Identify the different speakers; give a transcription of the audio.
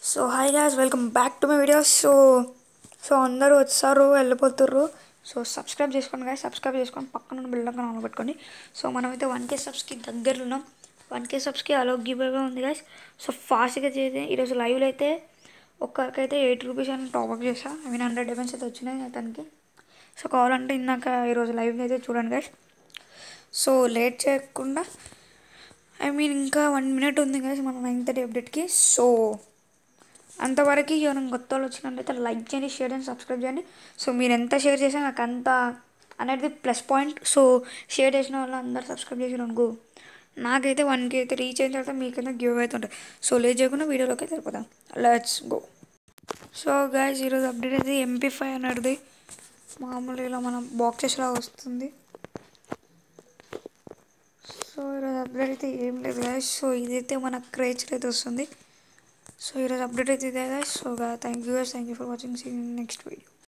Speaker 1: So hi guys, welcome back to my videos. So అందరూ వచ్చారు, వెళ్ళిపోతుర్రు. సో సబ్స్క్రైబ్ చేసుకోండి గాయస్, సబ్స్క్రైబ్ చేసుకొని పక్కన బిల్ ఐకాన్ ఆన్ పెట్టుకోండి. సో మనమైతే 1K సబ్స్కి దగ్గరలో ఉన్నాం. 1K సబ్స్కి అలో గివ్ అవే ఉంది గాయస్. సో ఫాస్ట్గా చేసి ఈరోజు లైవ్లో అయితే ఒక్కరికైతే 8 రూపీస్ అని టాప్అప్ చేసా. 100 డైమండ్స్ అయితే వచ్చినాయి అతనికి. సో కావాలంటే ఇందాక ఈరోజు లైవ్లో అయితే చూడండి గాయస్. సో లేట్ చేయకుండా ఇంకా 1 minute ఉంది గాయస్ మన 9:30 అప్డేట్కి. సో అంతవరకు ఎవరైనా కొత్త వాళ్ళు వచ్చినట్లయితే లైక్ చేయండి, షేర్ చేయండి, సబ్స్క్రైబ్ చేయండి. సో మీరు ఎంత షేర్ చేసినా నాకు అంత అనేది ప్లస్ పాయింట్. సో షేర్ చేసిన వాళ్ళు అందరు సబ్స్క్రైబ్ చేసి అనుకో, నాకైతే 1K అయితే రీచ్ అయిన తర్వాత మీకైతే గివ్ అయితే ఉంటుంది. సో లేట్ చేయకుండా వీడియోలోకి అయితే వెళ్ళిపోతాం. Let's go. సో గాయస్, ఈరోజు అప్డేట్ అయితే MP5 అనేది మామూలు ఇలా మన బాక్సెస్లా వస్తుంది. సో ఈరోజు అప్డేట్ అయితే ఏం లేదు గాయస్. సో ఇదైతే మన క్రేచర్ అయితే వస్తుంది. సో ఈరోజు అప్డేట్ అయితే ఇదే guys. So thank you guys, thank you for watching. See you in next video.